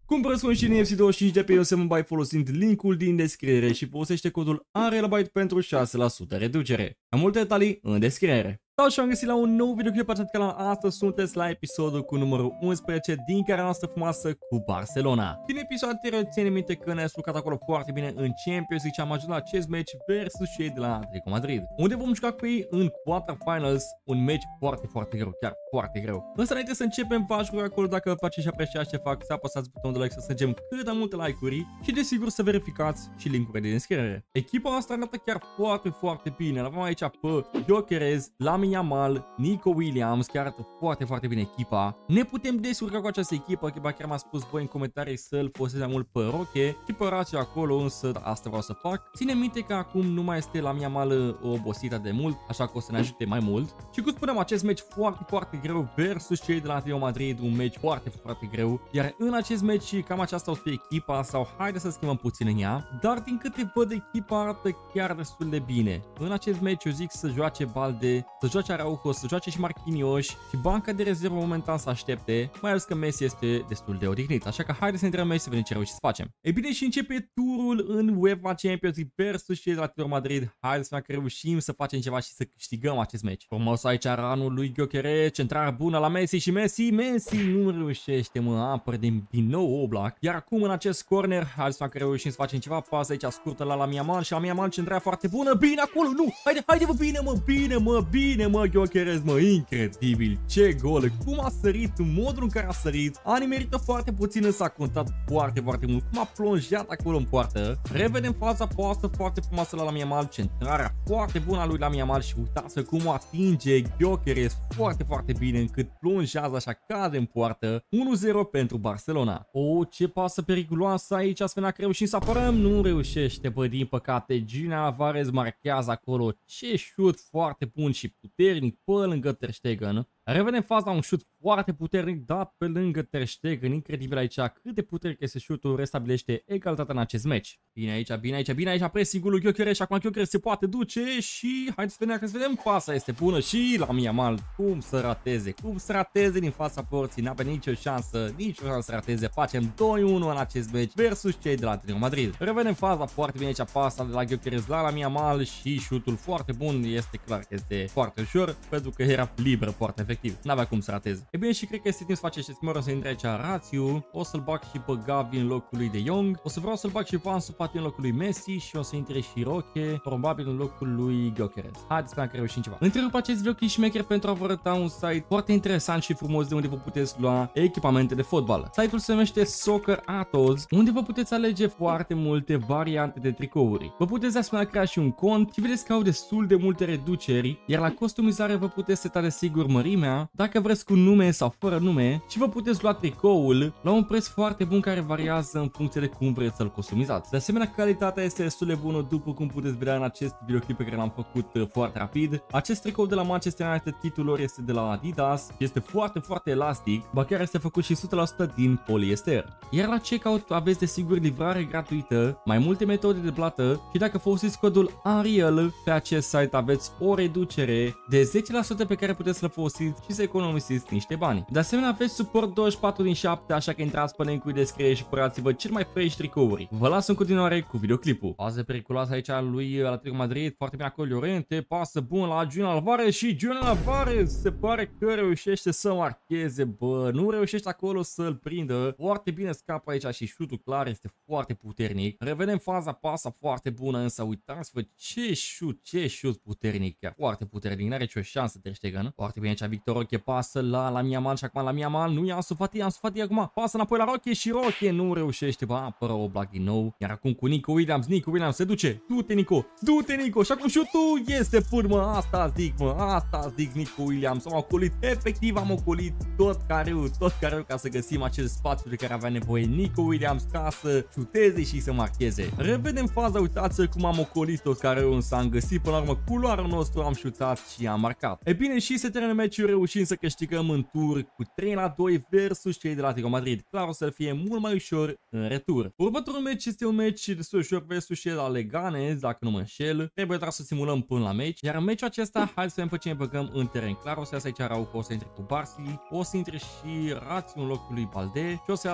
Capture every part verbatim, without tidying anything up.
Cumpără și în F C douăzeci și cinci de pe Yosemite folosind linkul din descriere și folosește codul ARELABYTE pentru șase la sută reducere. Mai multe detalii în descriere. Sau și am găsit la un nou videoclip pe acest canal. Astăzi sunteți la episodul cu numărul unsprezece din cariera noastră frumoasă cu Barcelona. Din episodul anterior ține minte că ne-a jucat acolo foarte bine în Champions League și am ajuns la acest match versus cei de la Atletico Madrid, unde vom juca cu ei în quarterfinals, un match foarte, foarte greu, chiar foarte greu. Însă înainte să începem, v-aș ruga acolo dacă vă place și apreciați ce fac, să apăsați butonul de like să strângem cât de multe like-uri și desigur să verificați și link-urile din descriere. Echipa noastră arată chiar foarte, foarte bine. L-avem aici pe Gyökeres, Lamine Yamal, Nico Williams, chiar arată foarte, foarte bine echipa. Ne putem descurca cu această echipă, chiar chiar m-a spus voi în comentarii să-l folosesc mai mult pe Roche și pe Ratio acolo, însă asta vreau să fac. Ține minte că acum nu mai este Lamine Yamal obosită de mult, așa că o să ne ajute mai mult. Și cum spuneam, acest match foarte, foarte greu versus cei de la Atletico Madrid, un match foarte, foarte greu. Iar în acest match cam aceasta o să fie echipa, sau haide să schimbăm puțin în ea, dar din câte văd echipa arată chiar destul de bine. În acest match eu zic să joace Balde, să joace Araujo, să joace și Marquinhos și banca de rezervă momentan să aștepte, mai ales că Messi este destul de odihnit, așa că haide să intrăm Messi să vedem ce reușim să facem. Ei bine, și începe turul în UEFA Champions League versus cei de la Atletico Madrid. Haide să vedem că reușim să facem ceva și să câștigăm acest match. Frumos aici ranul lui Gyökeres, centrarea bună la Messi și Messi, Messi nu reușește, mă, apăr din, din nou Oblak. Iar acum în acest corner, haide să vedem că reușim să facem ceva, pasă aici scurtă la Lamine Yamal și Lamine Yamal centrarea foarte bună, bine acolo, nu, haide, haide mă, bine mă, bine mă, bine mă, Gyökeres, mă, incredibil, ce gol, cum a sărit, în modul în care a sărit, a nimerită foarte puțin, însă a contat foarte, foarte mult, cum a plonjat acolo în poartă. Revedem fața poastă foarte frumoasă la Lamine Yamal, centrarea foarte bună a lui Lamine Yamal și uitați cum atinge Gyökeres foarte, foarte bine, încât plonjează așa, cade în poartă. unu zero pentru Barcelona. O, ce pasă periculoasă aici, Sfena, că reușim să apărăm, nu reușește, bă, din păcate. Julian Alvarez marchează acolo, ce șut foarte bun și puternic pe lângă Ter Stegen. Revedem faza, un șut foarte puternic dat pe lângă Ter Stegen, incredibil aici cât de puternic este șutul, restabilește egalitatea în acest match. Bine aici, bine aici, bine aici, pressing-ul lui Gyökeres și acum Gyökeres se poate duce și haideți să vedem, că să vedem, pasa este bună și la Yamal, cum să rateze, cum să rateze din fața porții, n-avea nicio șansă, nicio șansă să rateze, facem doi unu în acest match versus cei de la Atletico Madrid. Revedem faza foarte bine aici, pasa de la Gyökeres la Lamine Yamal și șutul foarte bun, este clar că este foarte ușor pentru că era liber foarte efectiv. N-avea cum să rateze. E bine, și cred că este timp să face acest schimbări, o să intre aici Ratio, o să-l bag și pe Gavi în locul lui De Jong, o să vreau să-l bag și pe Ansu Fati în locul lui Messi și o să intre și Roche, probabil în locul lui Gyökeres. Haideți să că reușim ceva. Întrerup acest videoclip șmecher pentru a vă arăta un site foarte interesant și frumos de unde vă puteți lua echipamente de fotbal. Site-ul se numește Soccer Atos, unde vă puteți alege foarte multe variante de tricouri. Vă puteți de asemenea crea și un cont și vedeți că au destul de multe reduceri, iar la customizare vă puteți seta de sigur mărimea, dacă vreți cu nume sau fără nume, și vă puteți lua tricoul la un preț foarte bun care variază în funcție de cum vreți să-l customizați. De asemenea, calitatea este destul de bună, după cum puteți vedea în acest videoclip pe care l-am făcut foarte rapid. Acest tricou de la Manchester United, titlul lor este de la Adidas, este foarte, foarte elastic, ba chiar este făcut și o sută la sută din poliester. Iar la checkout aveți desigur livrare gratuită, mai multe metode de plată și dacă folosiți codul ARIEL pe acest site aveți o reducere de zece la sută pe care puteți să-l folosiți și să economisiți niște bani. De asemenea, aveți suport douăzeci și patru din șapte, așa că intrați pe link-ul de descriere și cumpărați-vă cel mai fresh tricouri. Vă las în continuare cu videoclipul. Pasă periculoasă aici lui Atletico Madrid, foarte bine acolo Llorente, pasă bună la Julian Alvarez și Julian Alvarez se pare că reușește să marcheze, bă, nu reușește acolo să-l prindă. Foarte bine scapă aici și șutul clar este foarte puternic. Revedem faza, pasa foarte bună, însă uitați-vă ce șut, ce șut puternic, chiar foarte puternic, n-are nicio șansă Ter Stegen. Foarte bine aici Victor Roche, pasă la Lamine Yamal și acum Lamine Yamal, nu i-a Ansu Fati, Ansu Fati acum, pasă înapoi la Roche și Roche nu reușește, bă, apără Oblak din nou, iar acum cu Nico Williams, Nico Williams se duce, du-te Nico, du-te Nico și acum șutul este pur, mă, asta zic, mă, asta zic Nico Williams, am ocolit, efectiv am ocolit tot careu, tot careu ca să găsim acel spațiu de care avea nevoie Nico Williams ca să șuteze și să marcheze. Revedem faza, uitați cum am ocolit tot careu, însă am găsit până la urmă culoarul nostru, am șutat și am marcat. E bine, și se termină meciul, reușim să câștigăm în tur cu trei la doi versus cei de la Atletico Madrid. Clar o să fie mult mai ușor în retur. Următorul meci este un meci destul ușor versus cei de la Leganes, dacă nu mă înșel. Trebuie doar să simulăm până la meci. Iar în meciul acesta, hai să vedem pe cine băgăm în teren. Clar o să iasă aici Araujo, o să intre cu Barsi, o să intre și Ratio în locul lui Balde și o să iasă Messi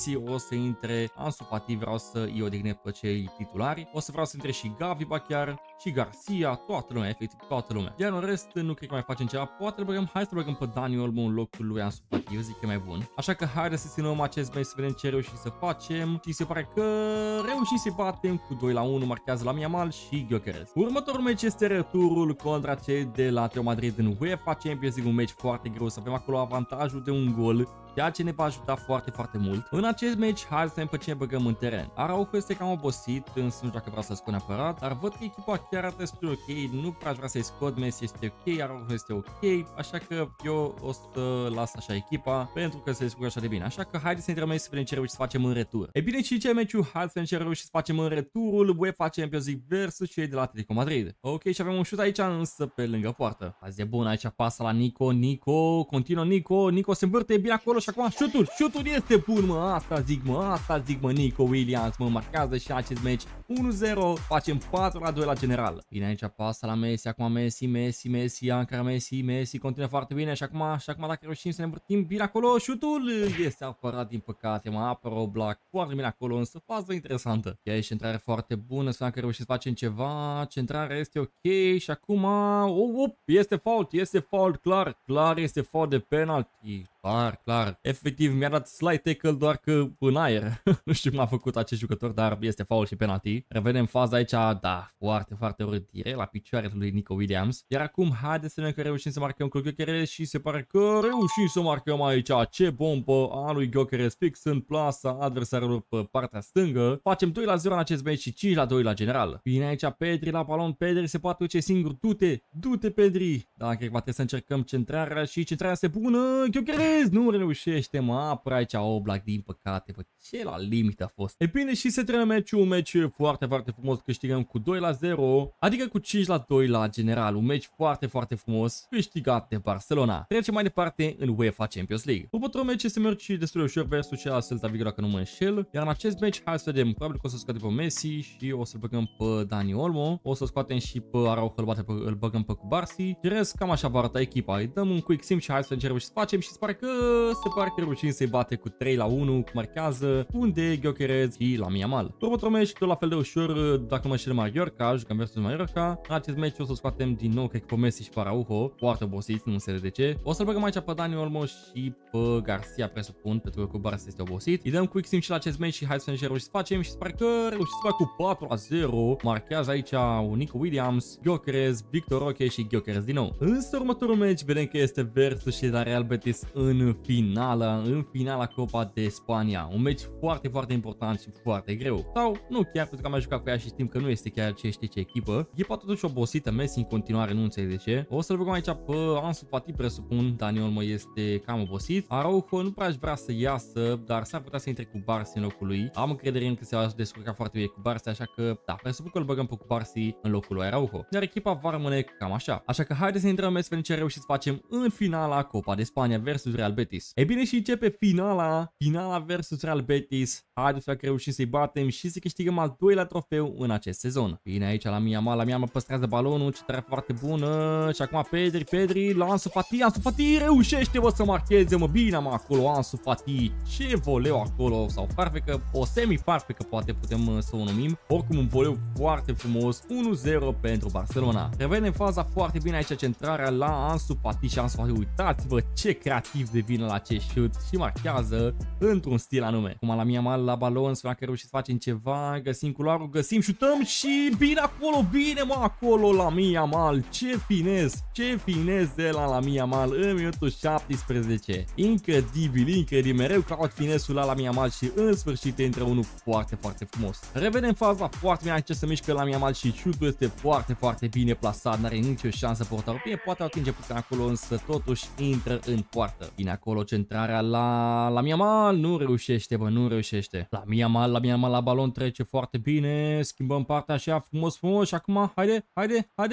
Messi, o să intre Ansu Fati, vreau să îi odihne pe cei titulari, o să vreau să intre și Gavi ba chiar, și Garcia, toată lumea, efectiv toată lumea. Iar în rest, nu cred că mai facem ceva, poate băgăm, hai să băgăm pe Dani Olmo în locul lui Ansu Fati, eu zic că e mai bun. Așa că haide să ținem acest meci să vedem ce reușim să facem și se pare că reușim să batem cu doi la unu, marchează la Yamal și Gyökeres. Următorul meci este returul contra cei de la Real Madrid în UEFA Champions League, un meci foarte greu, să avem acolo avantajul de un gol, ceea ce ne va ajuta foarte, foarte mult. În acest meci, hai să vedem pe cine băgăm în teren. Araujo este cam obosit, însă nu știu dacă vreau să-l scot neapărat, dar văd că echipa chiar arată destul ok, nu prea aș vrea să-i scot, Messi este ok, Araujo este ok, așa că eu o să las așa echipa, pentru că se descurcă așa de bine. Așa că haideți să intrăm aici să vedem ce reușim să facem în retur. E bine, și ce meciul, hai să vedem ce reușim să facem în returul UEFA Champions League versus cei de la Atletico Madrid. Ok, și avem un șut aici, însă pe lângă poartă. Azi e bun, aici pasă la Nico, Nico, continuă Nico, Nico se învârte bine acolo și acum șutul, șutul este bun, mă, asta zic, mă, asta zic, mă, Nico Williams, mă, marchează și acest meci unu zero, facem patru la doi la general. Bine, aici pasă la Messi, acum Messi, Messi, Messi, Ankara Messi, Messi, continuă foarte bine și acum, și acum dacă reușim să ne învârtim bine acolo, șutul este apărat din păcate, mă, apără Oblak foarte bine acolo, însă fază interesantă. E aici centrare foarte bună, sperăm că reușim să facem ceva, centrarea este ok și acum, oh, oh, este fault, este fault, clar, clar este fault de penalty. Clar, clar. Efectiv mi-a dat slide tackle doar că în aer. Nu știu cum a făcut acest jucător, dar este foul și penalty. Revedem faza aici, da, foarte, foarte urât, direct la picioarele lui Nico Williams. Iar acum haideți să vedem că reușim să marcăm cu Gyökeres și se pare că reușim să marcăm aici. Ce bombă a lui Gyökeres fix în plasa adversarului pe partea stângă. Facem doi la zero în acest meci și cinci la doi la general. Bine aici Pedri la balon, Pedri se poate duce singur. Du-te, du-te Pedri. Da, cred că va trebui să încercăm centrarea și centrarea este bună. Gyökeres nu reușește, mă, apără aici Oblak, din păcate, bă, ce la limită a fost. E bine, și se termină meciul, un meci foarte, foarte frumos, câștigăm cu doi la zero, adică cu cinci la doi la general, un meci foarte, foarte frumos, câștigat de Barcelona. Trecem mai departe în UEFA Champions League. Următorul meci este meci destul de ușor versus cel al Celta Vigo, dacă nu mă înșel, iar în acest meci, hai să vedem, probabil că o să scoatem pe Messi și o să băgăm pe Dani Olmo, o să scoatem și pe Araujo, îl, bate pe, îl băgăm pe Cubarsi, și rest, cam așa va arăta echipa, îi dăm un quick sim și hai să încercăm și să facem și se pare că se pare că reușim să-i bate cu trei la unu, marchează unde Gyökeres și la Yamal. Următorul meci tot la fel de ușor, dacă mă înșel, Mallorca, jucăm versus Mallorca. În acest meci o să scoatem din nou, cred că pe Messi și pe Araujo, foarte obosiți, nu înțeleg de ce. O să-l băgăm aici pe Dani Olmo și pe Garcia, presupun, pentru că cu Barça este obosit. Îi dăm quick sim și la acest meci și hai să ne reușim să facem și se pare că reușim să fac cu patru la zero. Marchează aici un Nico Williams, Gyökeres, Victor Roque și Gyökeres din nou. Însă următorul meci vedem că este versus și la Real Betis în finala, în finala Copa de Spania. Un meci foarte, foarte important și foarte greu. Sau nu chiar, pentru că am mai jucat cu ea și știm că nu este chiar ce știe ce echipă. E poate totuși obosită, Messi în continuare, nu înțeleg de ce. O să-l băgăm aici pe Ansu Fati, presupun, Dani Olmo este cam obosit. Araujo nu prea aș vrea să iasă, dar s-ar putea să intre cu Barsi în locul lui. Am încredere în că se va descurca foarte bine cu Barsi, așa că, da, presupun că îl băgăm pe Barsi în locul lui Araujo. Iar echipa va rămâne cam așa. Așa că haideți să intrăm să vedem ce reușim să facem în finala Copa de Spania versus Real Betis. E bine, și începe finala, finala versus Real Betis. Haideți să reușim să-i batem și să câștigăm al doilea trofeu în acest sezon. Bine aici la Yamal, la Yamal păstrează balonul, ce tare foarte bună. Și acum Pedri, Pedri, la Ansu Fati, Ansu Fati reușește, bă, să marcheze, mă, bine, mă, acolo Ansu Fati. Ce voleu acolo, sau farfecă, o semi-farfecă poate putem să o numim. Oricum un voleu foarte frumos, unu zero pentru Barcelona. Revedem faza foarte bine aici, centrarea la Ansu Fati și Ansu Fati, uitați-vă ce creativ devine la acest șut și marchează într-un stil anume. Cum la Yamal la balon, sperăm că reușim să facem ceva, găsim culoarul, găsim, șutăm și bine acolo, bine, mă, acolo la Yamal. Ce finez, ce finez de la la Yamal în minutul șaptesprezece. Incredibil, incredibil, mereu caut finesul la la Yamal și în sfârșit intră unul foarte, foarte frumos. Revedem faza foarte bine aici, se mișcă la Yamal și șutul este foarte, foarte bine plasat, n-are nicio șansă portarul. Bine, poate atinge puțin acolo, însă totuși intră în poartă. Bine acolo centrarea la la Yamal, nu reușește, bă, nu reușește. La Yamal, la Yamal la balon trece foarte bine, schimbăm partea așa frumos, frumos și acum, haide, haide, haide.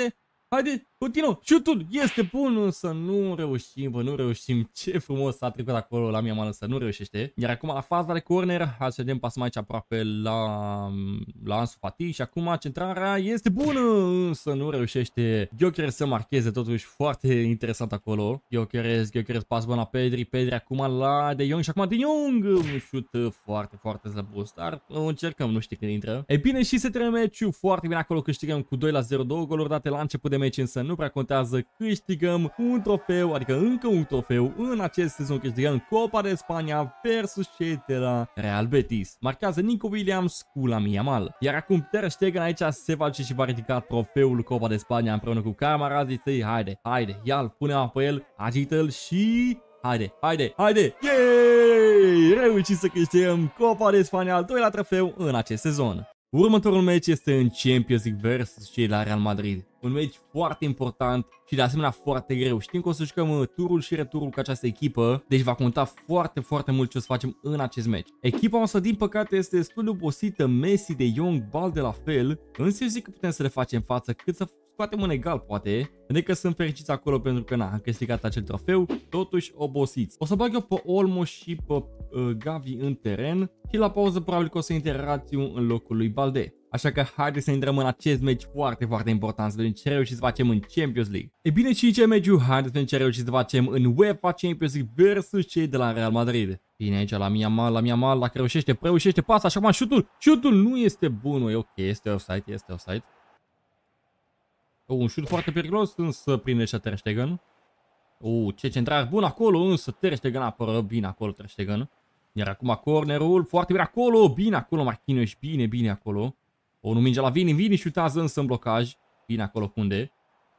Haide, continuă, șutul este bun, însă nu reușim, bă, nu reușim. Ce frumos a trecut acolo la mia mână, să nu reușește. Iar acum la faza de corner, hai să vedem, pasăm aici aproape la, la Ansu Fati și acum centrarea este bună, însă nu reușește Gyökeres să marcheze, totuși foarte interesant acolo. Gyökeres, Gyökeres, pas bun la Pedri, Pedri acum la De Jong și acum De Jong, un șut foarte, foarte slăbos, dar încercăm, nu știu când intră. E bine, și se termină meciul foarte bine acolo, câștigăm cu doi la zero, două goluri date la început de meci, însă nu prea contează, câștigăm un trofeu, adică încă un trofeu în acest sezon, câștigăm Copa de Spania versus cei de la Real Betis. Marchează Nico Williams cu Lamine Yamal. Iar acum Ter Stegen aici se va duce și va ridica trofeul Copa de Spania împreună cu camarazii săi. Haide, haide, ia-l, pune-l pe el, agită-l și... Haide, haide, haide! Yay! Reușit să câștigăm Copa de Spania, al doilea trofeu în acest sezon. Următorul meci este în Champions League versus cei la Real Madrid. Un meci foarte important și de asemenea foarte greu. Știm că o să jucăm turul și returul cu această echipă, deci va conta foarte, foarte mult ce o să facem în acest meci. Echipa noastră, din păcate, este destul de obosită, Messi, De Jong, Balde la fel, însă eu zic că putem să le facem față, cât să scoatem în egal, poate. Adică sunt fericiți acolo pentru că, na, am câștigat acel trofeu, totuși obosiți. O să bag eu pe Olmo și pe uh, Gavi în teren și la pauză probabil că o să intre Rațiu în locul lui Balde. Așa că haideți să intrăm în acest meci foarte, foarte important, să vedem ce reușim să facem în Champions League. E bine, și ce meciul, haideți să vedem ce reușim să facem în UEFA Champions League versus cei de la Real Madrid. Bine, aici la Yamal, la Yamal, dacă reușește, reușește pasa, așa cum șutul, șutul nu este bun, e ok, este offside, este offside. Oh, un șut foarte periculos, însă prinde și Ter Stegen. Oh, ce centrare bun acolo, însă Ter Stegen apără bine acolo, Ter Stegen. Iar acum cornerul, foarte bine acolo, bine acolo Marquinhos, bine, bine acolo. O, nu minge la Vini, Vini șutează însă în blocaj. Bine acolo unde.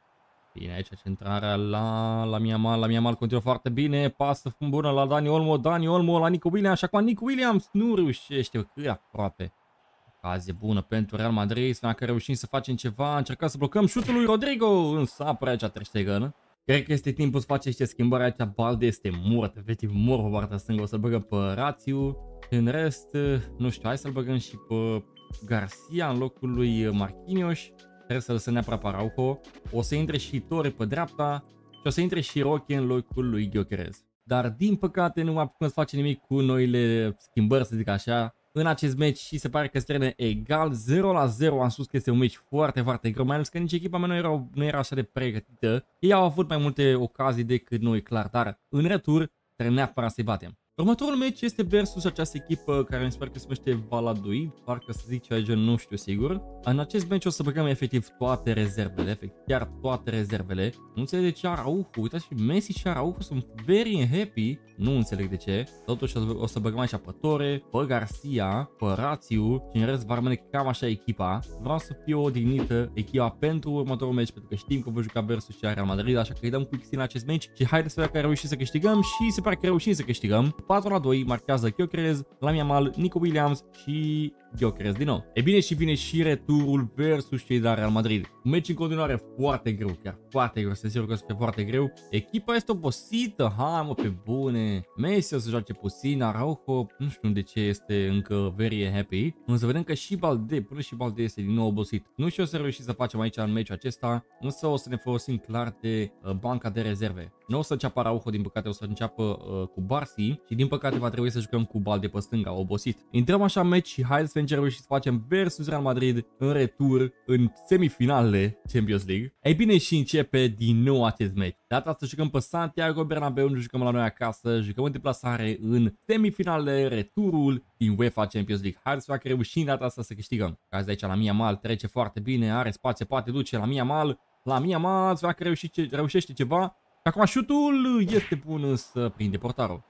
Bine, aici centrarea la, la Yamal, la Yamal continuă foarte bine. Pasă bună la Dani Olmo, Dani Olmo la Nico Williams. Și acum Nico Williams nu reușește, cât aproape. Ocazie bună pentru Real Madrid, să că reușim să facem ceva. Încercăm să blocăm șutul lui Rodrigo, însă apare aici Ter Stegen. Cred că este timpul să face niște schimbări aici. Balde este mort, efectiv mort pe partea stângă. O să-l băgăm pe Rațiu. În rest, nu știu, hai să-l băgăm și pe Garcia în locul lui Marquinhos. Trebuie să lăsăm neapărat pe Araujo. O să intre și Torre pe dreapta și o să intre și Roque în locul lui Gyökeres. Dar din păcate nu mai putem să facem nimic cu noile schimbări, să zic așa, în acest meci și se pare că se termină egal zero la zero. Am spus că este un meci foarte, foarte greu, mai ales că nici echipa mea nu era, nu era așa de pregătită. Ei au avut mai multe ocazii decât noi, clar, dar în retur trebuie neapărat să-i batem. Următorul meci este versus această echipă care mi se pare că se numește Valladolid, parcă să zic ceva gen, nu știu sigur. În acest meci o să băgăm efectiv toate rezervele, efectiv chiar toate rezervele. Nu înțeleg de ce Araujo, uitați și Messi și Araujo sunt very happy, nu înțeleg de ce. Totuși o să băgăm aici pe Torre, pe Garcia, pe Rațiu și în rest va rămâne cam așa echipa. Vreau să fie o dignită echipa pentru următorul meci, pentru că știm că voi juca versus cea Real Madrid, așa că îi dăm cu X în acest meci și haideți să vedem că reușim să câștigăm și se pare că reușim să câștigăm. patru la doi, marchează Gyökeres, Lamine Yamal, Nico Williams și Gyökeres din nou. E bine, și vine și returul versus cei de la Real Madrid. Un meci în continuare foarte greu, chiar foarte greu, sunt sigur că o să fie foarte greu. Echipa este obosită, hai mă, pe bune. Messi o să joace puțin, Araujo, nu știu de ce este încă very happy. Însă vedem că și Balde, până și Balde este din nou obosit. Nu știu o să reușim să facem aici în meciul acesta, însă o să ne folosim clar de uh, banca de rezerve. Nu o să înceapă Araujo, din păcate o să înceapă uh, cu Barsi și din păcate va trebui să jucăm cu Balde pe stânga, obosit. Intrăm așa în meci și haideți să vedem ce reușim să facem versus Real Madrid în retur în semifinalele Champions League. Ei bine, și începe din nou acest meci. Data asta jucăm pe Santiago Bernabeu, nu jucăm la noi acasă, jucăm în deplasare în semifinalele, returul din UEFA Champions League. Haideți să facă reușim data asta să câștigăm. Cazi de aici la Yamal, trece foarte bine, are spație, poate duce la Yamal, la Yamal, să facă reușește, reușește ceva. Acum șutul este bun, însă prinde portarul.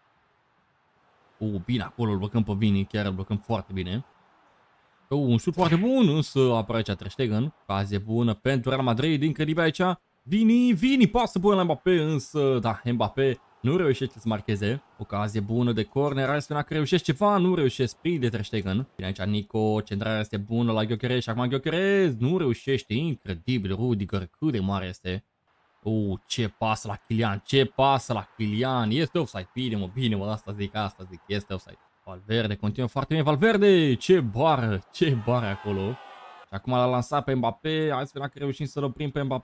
Uh, bine, acolo îl blocăm pe Vini, chiar îl blocăm foarte bine. Uh, un șut foarte bun, însă apare aici Ter Stegen. Ocazie bună pentru Real Madrid, incredibil aici. Vini, Vini, pasă bună la Mbappé, însă, da, Mbappé nu reușește să marcheze. Ocazie bună de corner, hai să vedem că reușește ceva, nu reușește, prinde Ter Stegen. Bine aici Nico, centrarea este bună la Gyökeres și acum Gyökeres nu reușește, incredibil, Rudiger, cât de mare este. Uh, ce pasă la Kylian, ce pasă la Kylian, este offside, bine mă, bine mă, asta zic, asta zic, este offside. Valverde, continuă foarte bine, Valverde, ce bară, ce bară acolo. Și acum l-a lansat pe Mbappé, hai să vedem că reușim să-l oprim pe Mbappé.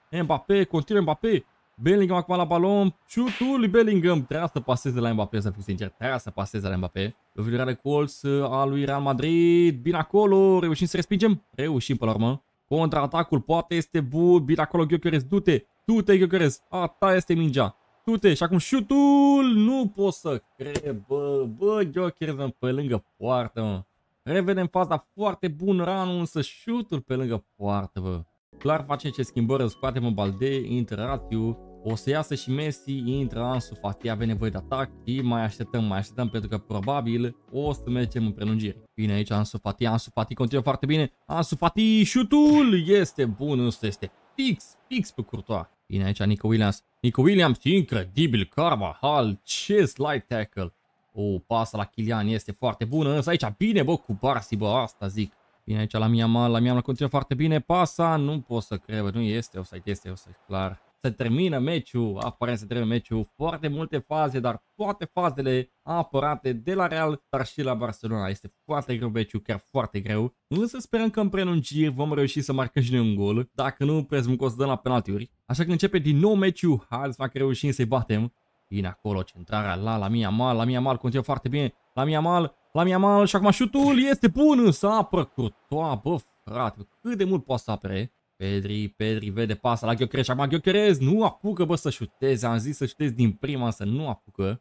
Mbappé, continuă Mbappé. Bellingham acum la balon. Șutul lui Bellingham. Trebuia să paseze la Mbappé, să fiu sincer. Trebuia să paseze la Mbappé. Lovitura de colț a lui Real Madrid. Bine acolo. Reușim să respingem? Reușim până la urmă. Contraatacul poate este bun. Bine acolo Gyökeres. Du-te. Du-te Gyökeres. A ta este mingea. Du-te. Și acum șutul. Nu pot să cred. Bă, bă Gyökeres pe lângă poartă, mă. Revedem faza foarte bună. Ranu însă șutul pe lângă poartă, bă. Clar face ce schimbări, îl scoatem în Balde, intră Ratiu, o să iasă și Messi, intră Ansu Fati, avem nevoie de atac și mai așteptăm, mai așteptăm pentru că probabil o să mergem în prelungire. Bine aici Ansu Fati, Ansu Fati continuă foarte bine, Ansu Fati, șutul este bun, însă este fix, fix pe Courtois. Bine aici Nico Williams, Nico Williams, incredibil, Carvajal, ce slide tackle. O, pasă la Kylian este foarte bună, însă aici bine, bă, cu Barsi, bă, asta zic. Bine aici la Yamal, la Yamal continuă foarte bine, pasa, nu pot să cred, nu este offside, este offside, clar. Se termină meciul, aparent se termină meciul, foarte multe faze, dar toate fazele apărate de la Real, dar și la Barcelona. Este foarte greu meciul, chiar foarte greu, însă sperăm că în prelungiri vom reuși să marcăm și noi un gol, dacă nu, presupun că o să dăm la penaltiuri. Așa că începe din nou meciul, hai să fac că reușim să-i batem. Bine acolo, centrarea la la Yamal, la Yamal continuă foarte bine, la Yamal. La Yamal și acum șutul este bun, însă apără Courtois, bă frate, cât de mult poate să apere. Pedri, Pedri vede pasa la Gyökeres și acum Gyökeres nu apucă, bă, să șuteze, am zis să șutezi din prima, însă nu apucă.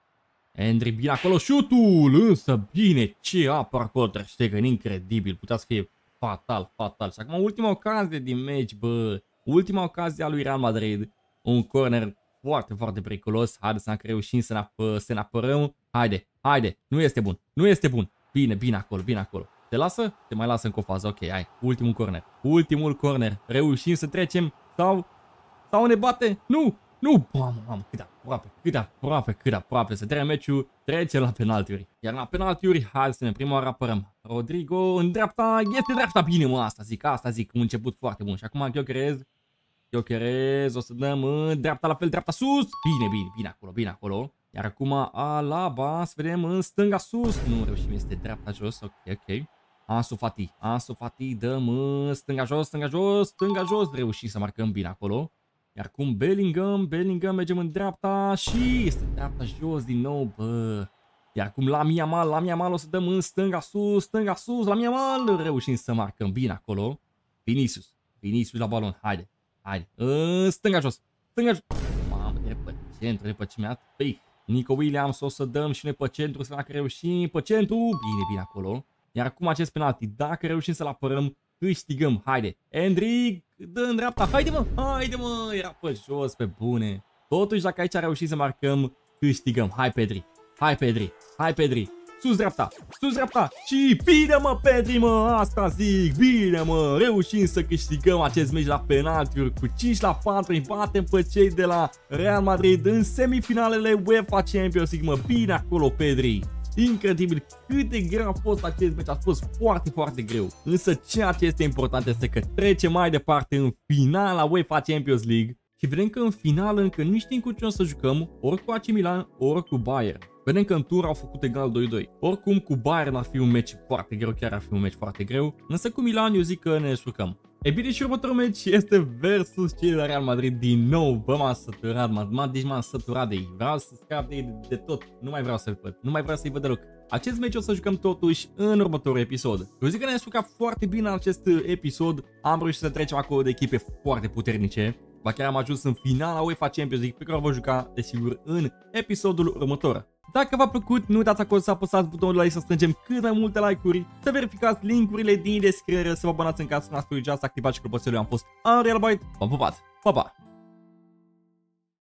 Endri bine acolo, șutul, însă bine, ce apără acolo, Ter Stegen, incredibil, putea să fie fatal, fatal. Și acum ultima ocazie din meci, bă, ultima ocazie a lui Real Madrid, un corner foarte, foarte periculos, haideți să reușim să ne, apă, să ne apărăm, haide. Haide, nu este bun, nu este bun. Bine, bine acolo, bine acolo. Te lasă? Te mai lasă încă o fază, ok, hai. Ultimul corner, ultimul corner. Reușim să trecem sau, sau ne bate? Nu, nu, mamă, mamă, cât de aproape, cât de aproape, cât de aproape. Să termină meciul, trece la penaltiuri. Iar la penaltiuri, hai să ne prima oară apărăm. Rodrigo în dreapta, este dreapta, bine mă, asta zic, asta zic, un început foarte bun. Și acum Gyökeres, Gyökeres, o să dăm în dreapta, la fel, dreapta sus. Bine, bine, bine acolo, bine acolo. Iar acum Alaba, să vedem în stânga sus. Nu reușim, este dreapta jos. Ok, ok. Ansu Fati. Ansu Fati, dăm în stânga jos, stânga jos, stânga jos. Reușim să marcăm bine acolo. Iar acum Bellingham, Bellingham, mergem în dreapta și este dreapta jos din nou, bă. Iar acum la Yamal, la Yamal o să dăm în stânga sus, stânga sus, la Yamal. Reușim să marcăm bine acolo. Vinicius, Vinicius la balon, haide, haide. În stânga jos, stânga jos. Mamă, de pe centru, de pe ce mi-a dat. Nico Williams o să dăm și noi pe centru, să dacă reușim pe centru, bine, bine acolo. Iar acum acest penalti, dacă reușim să-l apărăm, câștigăm, haide. Endrick, dă în dreapta, haide mă, haide mă, era pe jos, pe bune. Totuși dacă aici reușim să marcăm, câștigăm, hai Pedri, hai Pedri, hai Pedri. Sus dreapta, sus dreapta și bine mă Pedri mă, asta zic, bine mă, reușim să câștigăm acest meci la penaltiuri cu cinci la patru, îi batem pe cei de la Real Madrid în semifinalele UEFA Champions League, mă, bine acolo Pedri. Incredibil cât de greu a fost acest meci, a fost foarte, foarte greu. Însă ceea ce este important este că trecem mai departe în finala UEFA Champions League și vedem că în finală încă nu știm cu ce o să jucăm, ori cu A C Milan, ori cu Bayern. Vedem că în tur au făcut egal doi doi. Oricum cu Bayern ar fi un meci foarte greu, chiar ar fi un meci foarte greu, însă cu Milan eu zic că ne descurcăm. E bine, și următorul meci este versus cei de la Real Madrid din nou. Bă, m-am săturat, m-am deci m-am săturat de ei. Vreau să scap de ei de, de tot. Nu mai vreau să-i văd. Nu mai vreau să-i văd deloc. Acest meci o să jucăm totuși în următorul episod. Eu zic că ne-am descurcat foarte bine în acest episod. Am reușit să trecem acolo de echipe foarte puternice. Ba chiar am ajuns în finala UEFA Champions League, pe care o voi juca, desigur, în episodul următor. Dacă v-a plăcut, nu uitați acolo să apăsați butonul like, să strângem cât mai multe like-uri, să verificați link-urile din descriere, să vă abonați în caz să n-ați să activați și clopoțelul. Am fost Unreal Byte, v-am pupat, pa, pa!